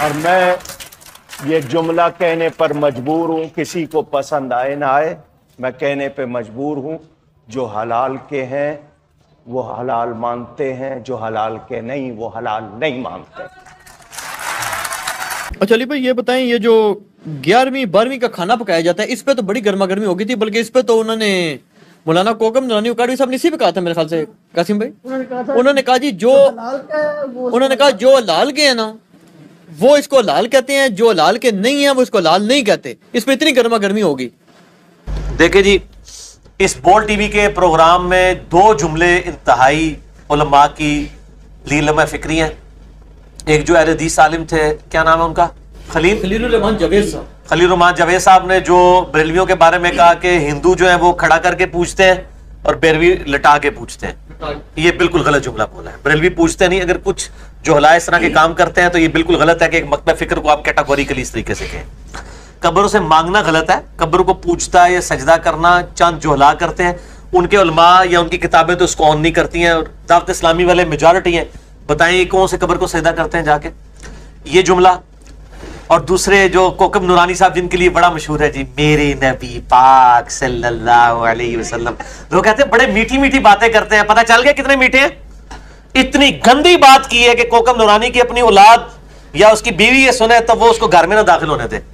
और मैं ये जुमला कहने पर मजबूर हूँ, किसी को पसंद आए ना आए, मैं कहने पे मजबूर हूँ। जो हलाल के हैं वो हलाल मानते हैं, जो हलाल के नहीं वो हलाल नहीं मानते। अच्छा अली भाई ये बताएं, ये जो 11वीं 12वीं का खाना पकाया जाता है, इस पे तो बड़ी गर्मा गर्मी हो गई थी, बल्कि इस पे तो उन्होंने मौलाना कोकम नुरानी उकाड़वी साहब ने इसी पे कहा था मेरे ख्याल से, कासिम भाई उन्होंने कहा जी जो उन्होंने कहा जो हलाल के है ना वो इसको हलाल कहते हैं, जो हलाल के नहीं है वो इसको हलाल नहीं कहते। इस पे इतनी गर्मा गर्मी होगी। देखिए जी, इस बोल टीवी के प्रोग्राम में दो जुमले इंतहाई उलमा की लीलमा फिक्री हैं। एक जो अहले हदीस आलिम थे, क्या नाम है उनका, खलीलुर्रहमान जावेद साहब। खलीलुर्रहमान जावेद साहब ने जो बरेलवियों के बारे में कहा कि हिंदू जो है वो खड़ा करके पूछते हैं और बेरवी लटा के पूछते हैं, ये बिल्कुल गलत जुमला बोला है। बरेलवी पूछते नहीं, अगर कुछ जोहला इस तरह के काम करते हैं तो ये बिल्कुल गलत है कि एक मकतब फिक्र को आप कैटेगोरिकली इस तरीके से कहें। कब्रों से मांगना गलत है, कब्र को पूछता है या सजदा करना चंद जोहला करते हैं, उनके उलमा या उनकी किताबें तो उसको ऑन नहीं करती हैं, और दावत इस्लामी वाले मेजॉरिटी हैं। बताएं कौन से कब्र को सजदा करते हैं जाके, ये जुमला। और दूसरे जो कोकम नुरानी साहब जिनके लिए बड़ा मशहूर है जी, मेरे नबी पाक सल्लल्लाहु अलैहि वसल्लम, लोग कहते हैं बड़े मीठी मीठी बातें करते हैं, पता चल गया कितने मीठे हैं। इतनी गंदी बात की है कि कोकम नुरानी की अपनी औलाद या उसकी बीवी ये सुने तब वो उसको घर में ना दाखिल होने दे।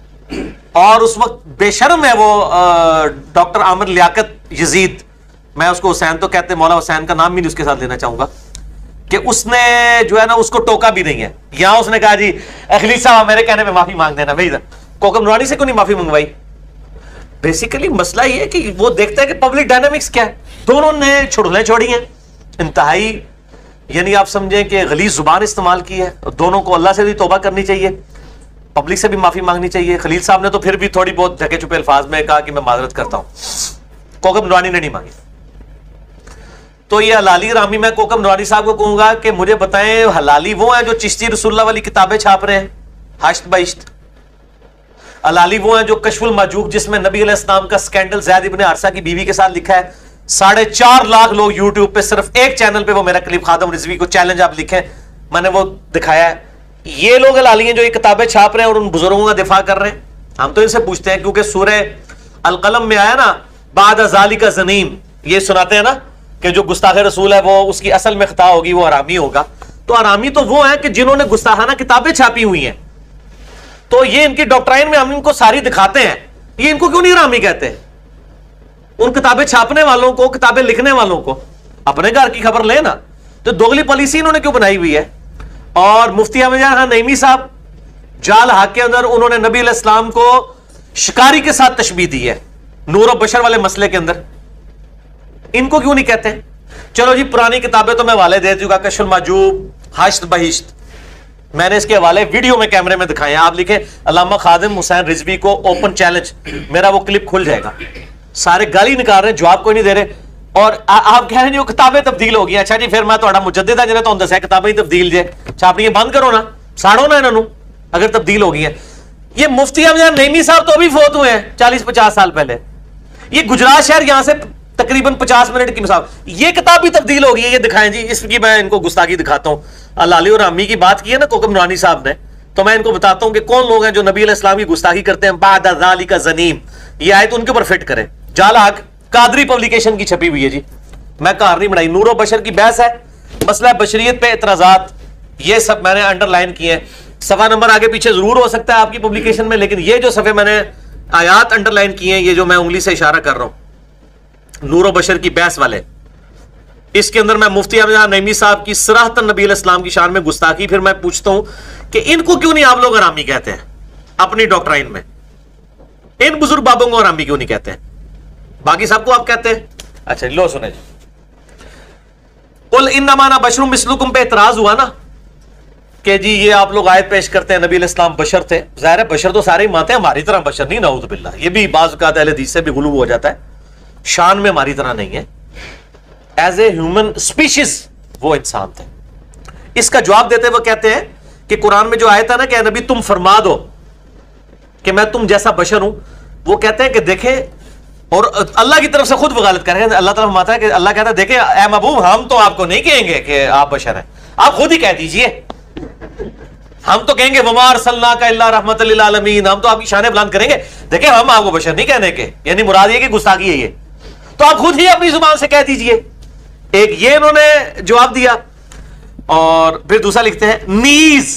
और उस वक्त बेशर्म है वो डॉक्टर आमिर लियाकत यजीद, मैं उसको हुसैन तो कहते, मौला हुसैन का नाम भी नहीं उसके साथ लेना चाहूंगा, कि उसने जो है ना उसको टोका भी नहीं है। यहां उसने कहा जी अखिली साहब मेरे कहने पे माफी मांग देना, भाई कोकम नुरानी से क्यों नहीं माफी मंगवाई। बेसिकली मसला ये है कि वो देखता है कि पब्लिक डायनामिक्स क्या है। दोनों ने छुड़लें छोड़ी हैं, इंतहाई यानी आप समझें कि गलीज जुबान इस्तेमाल की है। दोनों को अल्लाह से भी तौबा करनी चाहिए, पब्लिक से भी माफी मांगनी चाहिए। खलील साहब ने तो फिर भी थोड़ी बहुत ढके छुपे अल्फाज में कहा कि मैं माजरत करता हूं, कोकम नुरानी ने नहीं मांगी। तो ये हलाली रामी, मैं कोकम नुरानी साहब को कहूंगा कि मुझे बताएं हलाली वो है जो चिश्ती रसूलुल्लाह वाली किताबें छाप रहे हैं हश्त बहिश्त, हलाली वो है जो कशफुल माजूब जिसमें नबी अलैहिस्सलाम का स्कैंडल ज़ैद इब्ने हारिसा की बीवी के साथ लिखा है। 4.5 लाख लोग यूट्यूब पे सिर्फ एक चैनल पे वो मेरा क्लिप खादम रिजवी को चैलेंज आप लिखें, मैंने वो दिखाया है। ये लोग हलाली हैं जो ये किताबें छाप रहे हैं और उन बुजुर्गों का दिफा कर रहे हैं। हम तो इनसे पूछते हैं, क्योंकि सूरह अल-कलम में आया ना बाद ज़ालिका ज़नीम, ये सुनाते हैं ना कि जो गुस्ताख रसूल है वो उसकी असल में खता होगी, वो हरामी होगा। तो हरामी तो वो है कि जिन्होंने गुस्ताखाना किताबें छापी हुई हैं, तो ये इनकी डॉक्ट्राइन में हम इनको सारी दिखाते हैं। ये इनको क्यों नहीं हरामी कहते? उन किताबें छापने वालों को, किताबें लिखने वालों को अपने घर की खबर लेना। तो दोगली पॉलिसी इन्होंने क्यों बनाई हुई है? और मुफ्ती अहमद खान नईमी साहब जाल हक के अंदर उन्होंने नबी अलैहिस्सलाम को शिकारी के साथ तशबीह दी है नूर और बशर वाले मसले के अंदर, इनको क्यों नहीं कहते? चलो जी पुरानी किताबें तो मैं हवाले दे चुका, कशफुल माजूब, हश्त बहिश्त, मैंने इसके हवाले वीडियो में कैमरे में दिखाए हैं। आप लिखें अल्लामा खादिम हुसैन रिजवी को ओपन चैलेंज, मेरा वो क्लिप खुल जाएगा। सारे गाली निकाल रहे हैं, जवाब कोई नहीं दे रहे, और आप कह रहे हैं किताबें तब्दील हो गई। अच्छा जी फिर मैं तो मुजद्दिद जिन्हें तो दस किताबें तब्दील जे छापनी बंद करो ना, साड़ो ना इन्होंने अगर तब्दील हो गई है। ये मुफ्ती अहमद नईमी साहब तो अभी फोत हुए हैं 40-50 साल पहले। ये गुजरात शहर यहां से तकरीबन 50 मिनट की मिसाल, ये किताब भी तब्दील हो गई है, ये दिखाएं जी। इसकी मैं इनको गुस्ताखी दिखाता हूँ। हलाली और अम्मी की बात की है ना कोकम नुरानी साहब ने, तो मैं इनको बताता हूँ कि कौन लोग हैं जो नबी अलैहिस्सलाम की गुस्ताखी करते हैं। बाद ज़ालिका ज़नीम, ये आयत उनके ऊपर फिट करें। जालाक कादरी पब्लिकेशन की छपी हुई है जी, मैं कार नहीं बनाई। नूर बशर की बहस है, मसला बशरियत पे एतराजात, ये सब मैंने अंडरलाइन किए हैं। सफा नंबर आगे पीछे जरूर हो सकता है आपकी पब्लिकेशन में, लेकिन ये जो सफ़े मैंने आयात अंडरलाइन किए हैं, ये जो मैं उंगली से इशारा कर रहा हूं नूर बशर की बहस वाले, इसके अंदर मैं मुफ्ती अहमद नईमी साहब की सराहतन नबी अलैहिस्सलाम की शान में गुस्ताखी, फिर मैं पूछता हूं कि इनको क्यों नहीं आप लोग हरामी कहते हैं अपनी डॉक्ट्राइन में? इन बुजुर्ग बाबों को हरामी क्यों नहीं कहते हैं? बाकी सबको आप कहते हैं। अच्छा लो सुने जी, कुल इन्नमा अना बशरुम मिस्लुकुम पे एतराज हुआ ना कि जी ये आप लोग आयत पेश करते हैं नबी अलैहिस्सलाम बशर थे। जाहिर है बशर तो सारे ही मानते हैं, हमारी तरह बशर नहीं, नऊज़ बिल्लाह। ये भी बाज़ औक़ात अहले हदीस से भी गुलू हो जाता है, शान में हमारी तरह नहीं है। एज ए ह्यूमन स्पीशीज वो इंसान थे। इसका जवाब देते हुए कहते हैं कि कुरान में जो आयत है ना कि नबी तुम फरमा दो कि मैं तुम जैसा बशर हूं, वो कहते हैं कि देखें, और अल्लाह की तरफ से खुद वकालत कर रहे हैं। अल्लाह तरफ माता है कि अल्लाह कहता है देखें ए महबूब, हम तो आपको नहीं कहेंगे कि आप बशर हैं, आप खुद ही कह दीजिए हम तो कहेंगे वमा अरसलना का इल्ला रहमतल लिल आलमीन, हम तो आपकी शान बुलंद करेंगे। देखिए हम आपको बशर नहीं कहने के, यानी मुराद ये कि गुस्ताखी है ये, तो आप खुद ही अपनी जुबान से कह दीजिए। एक ये इन्होंने जवाब दिया। और फिर दूसरा लिखते हैं नीज,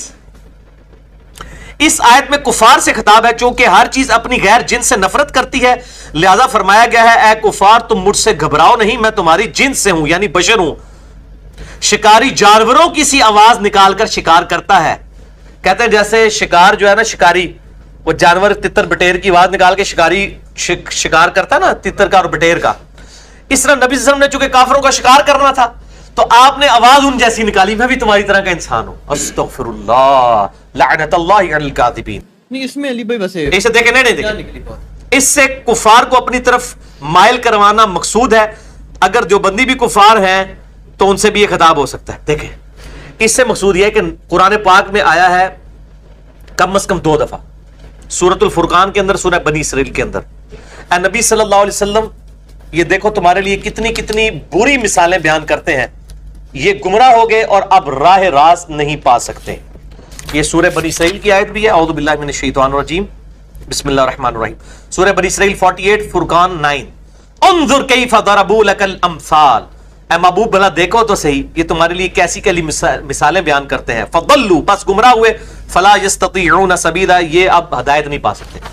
इस आयत में कुफार से खिताब है, चूंकि हर चीज अपनी गैर जिन्स से नफरत करती है, लिहाजा फरमाया गया है ए कुफार तुम मुझसे घबराओ नहीं, मैं तुम्हारी जिन्स से हूं, यानी बशर हूं। शिकारी जानवरों की सी आवाज निकालकर शिकार करता है। कहते हैं जैसे शिकार जो है ना, शिकारी वो जानवर तितर बटेर की आवाज निकाल के शिकारी शिकार करता है ना, तितर का और बटेर का। इस तरह नबी सल्लल्लाहु अलैहि वसल्लम ने चूंकि काफिरों का शिकार करना था, तो आपने आवाज उन जैसी निकाली, मैं भी तुम्हारी तरह का इंसान हूं। अस्तगफिरुल्लाह लअनतुल्लाहि अलल काज़िबीन। नहीं इसमें अली भाई वैसे इसे देखे नहीं क्या देखे, निकली बात? इससे कुफार को अपनी तरफ माइल करवाना मकसूद है। अगर जो बंदी भी कुफार हैं तो उनसे भी ये खिताब हो सकता है। देखें इससे मकसूद यह है कि कुरान पाक में आया है कम से कम 2 दफा, सूरतुल फुरकान के अंदर, सूरह बनी इसराइल के अंदर। नबी सल्लल्लाहु अलैहि वसल्लम ये देखो तुम्हारे लिए कितनी कितनी बुरी मिसालें बयान करते हैं, ये गुमराह हो गए और अब राह रास्त नहीं पा सकते। ये सूरह बनी इसराइल की आयत भी है, औज़ु बिल्लाहि मिनश शैतानिर रजीम, बिस्मिल्लाहिर रहमानिर रहीम। सूरह बनी इसराइल 48, फुरकान 9। उन्जुर कैफ़ दरबू लकल अमसाल, ऐ महबूब भला देखो तो सही ये तुम्हारे लिए कैसी कैसी मिसालें बयान करते हैं। फदल्लू, बस गुमराह हुए, फला यस्ततीऊन सबीला, ये अब हिदायत नहीं पा सकते।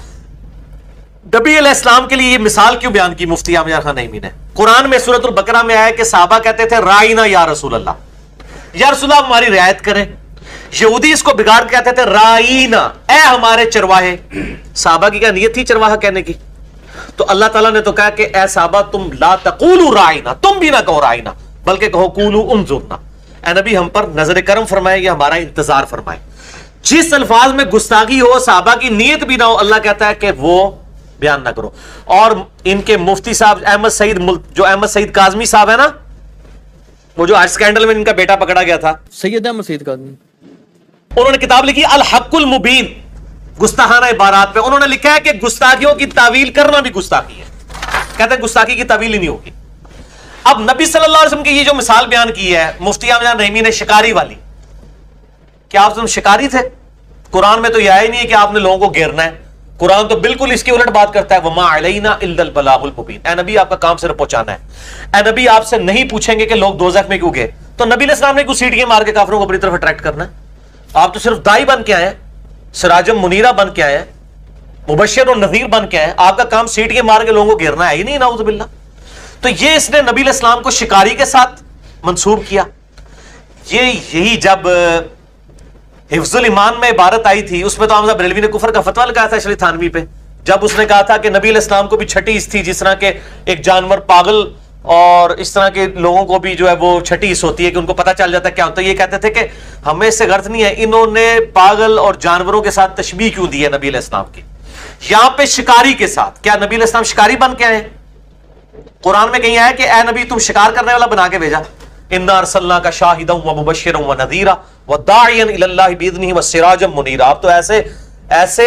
नबी अलैहिस्सलाम के लिए ये मिसाल क्यों बयान की मुफ्ती आमिर खान नईमी ने? कुरान में सूरतुल बकरा में आया कि साहबा कहते थे राइना या रसूल अल्लाह, या रसूल अल्लाह हमारी रियायत करें। यहूदी इसको बिगाड़ के कहते थे राइना, ए हमारे चरवाहे। साहबा की क्या नियत थी चरवाहा कहने की? तो अल्लाह ताला ने तो कहा कि ए साहबा तुम ला तकूलू राइना, तुम भी ना कहो राइना, बल्कि कहो कूलू उन्जुरना। ए नबी हम पर नजर करम फरमाए या हमारा इंतजार फरमाए। जिस अल्फाज में गुस्ताखी हो, साहबा की नियत भी ना हो, अल्लाह कहता है कि वो बयान ना करो। और इनके मुफ्ती साहब अहमद सईद, जो अहमद सईद काज़मी साहब है ना, वो जो आज स्कैंडल में इनका बेटा पकड़ा गया था, सैयद अहमद सईद काज़मी, उन्होंने किताब लिखी अल हक्कुल मुबीन, गुस्ताखाना इबारात पे। उन्होंने लिखा है कि गुस्ताखियों की तावील करना भी गुस्ताखी है। कहते हैं गुस्ताखी की तावील ही नहीं होगी। अब नबी सल्लल्लाहु अलैहि वसल्लम की ये जो मिसाल बयान की है मुफ्ती आमिर नईमी ने शिकारी वाली, क्या आप शिकारी थे? कुरान में तो यह ही नहीं है कि आपने लोगों को घेरना है। कुरान तो बिल्कुल इसकी उलट बात करता है, वमा अलैना इल्लल बलागुल मुबीन। ए नबी आपका काम सिर्फ पहुंचाना है। ए नबी आपसे नहीं पूछेंगे कि लोग दोज़ख में क्यों गए, तो नबी अलैहि सलाम ने कुछ सीटियां मार के काफिरों को अपनी तरफ अट्रैक्ट करना है। आप तो सिर्फ दाई बन के आए, सिराजम मुनीरा बन के आए, मुबश्शिर और नज़ीर बन के आए। आपका काम सीटियां मार के लोगों को घेरना है ही नहीं, नाउज़ु बिल्लाह। तो ये इसने नबी अलैहि सलाम को शिकारी के साथ मंसूब किया। ये यही जब हिफ्जुल ईमान में इबारत आई थी, उसमें तो हमजा बरेलवी ने कुफर का फतवा लगाया था अशरफ थानवी पे, जब उसने कहा था कि नबी अलैहिस्सलाम को भी छठी हिस्स थी, जिस तरह के एक जानवर पागल और इस तरह के लोगों को भी जो है वो छठी हिस्स होती है कि उनको पता चल जाता है क्या होता है। ये कहते थे कि हमें इससे गर्ज नहीं है, इन्होंने पागल और जानवरों के साथ तशबीह क्यों दी है नबी अलैहिस्सलाम की, यहां पे शिकारी के साथ। क्या नबी अलैहिस्सलाम शिकारी बन के आए? कुरान में कहीं आया कि ए नबी तुम शिकार करने वाला बना के भेजा। इन्ना अरसलना का शाहिदन व मुबश्शिरन व नज़ीरा व दाइयन इलल्लाहि बिइज़निही व सिराजम मुनीरा। आप तो ऐसे ऐसे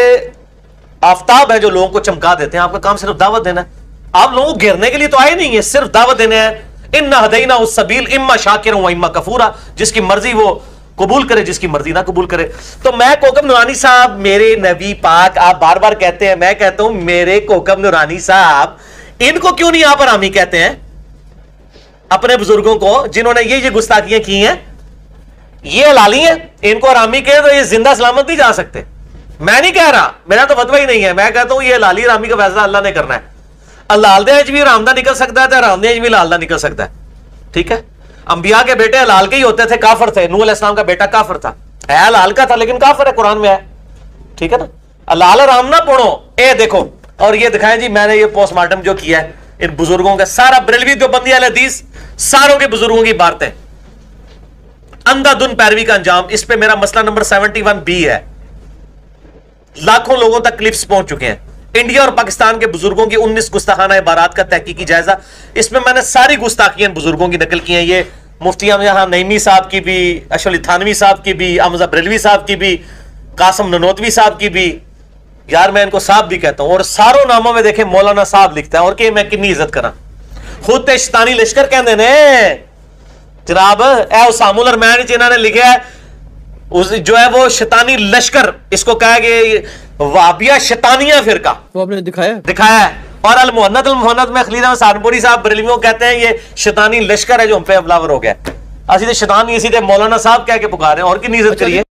आफताब है जो लोगों को चमका देते हैं। आपका काम सिर्फ दावत देना है। आप लोगों को घेरने के लिए तो आए नहीं है, सिर्फ दावत देने हैं। इन्ना हदैना उस सबील इम्मा शाकिरन व इम्मा कफूरा, जिसकी मर्जी वो कबूल करे, जिसकी मर्जी ना कबूल करे। तो मैं कोकम नूरानी साहब, मेरे नबी पाक, आप बार बार कहते हैं, मैं कहता हूं मेरे कोकम नूरानी साहब, इनको क्यों नहीं आप हरामी कहते हैं? अपने बुजुर्गों को जिन्होंने ये गुस्ताखियां की हैं, ये हलाली हैं, इनको हरामी कहे तो ये जिंदा सलामत नहीं जा सकते। मैं नहीं कह रहा, मेरा तो फतवा ही नहीं है। मैं कहता हूं ये हलाली हरामी का फैसला अल्लाह ने करना है। हलालदे भी हरामदा निकल सकता है, हरामदे भी हलालदा निकल सकता है। ठीक है, अंबिया के बेटे हलाल के ही होते थे, काफिर थे। नूह अलैहिस्सलाम का बेटा काफिर था, है हलाल का था लेकिन काफिर है, कुरान में है। ठीक है ना, हलाल हराम ना पढ़ो। ए देखो, और ये दिखाएं जी, मैंने ये पोस्टमार्टम जो किया है इन बुजुर्गों का, सारा बरेलवी देवबंदी अहले हदीस सारों के बुजुर्गों की बातें, अंधाधुन पैरवी का अंजाम। इस पे मेरा मसला नंबर 71B है। लाखों लोगों तक क्लिप्स पहुंच चुके हैं। इंडिया और पाकिस्तान के बुजुर्गों की 19 गुस्ताखाना इबारात का तहकीकी जायजा। इसमें मैंने सारी गुस्ताखियां बुजुर्गों की नकल की हैं। ये मुफ्ती आमिर नईमी साहब की भी, अशरफ थानवी साहब की भी, हमजा बरेलवी साहब की भी, कासिम ननोतवी साहब की भी। यार मैं इनको साहब भी कहता हूं, और सारों नामों में देखें मौलाना साहब लिखता है, और कि मैं कितनी इज्जत करा। खुद शैतानी लश्कर कहते ने जनाब, ए उसामुल अरमैन च इन्होंने लिखा है उस जो है वो शैतानी लश्कर, इसको कहा कि वाबिया शैतानिया फिरका, वो आपने दिखाया है। और अल मुहन्नद में खलील अहमद सहारनपुरी साहब बरेलवियों कहते हैं ये शैतानी लश्कर है जो हम पे हमलावर हो गया। असी तो शैतान नहीं, इसी मौलाना साहब कह के पुकार रहे हैं, और की नीयत करिए।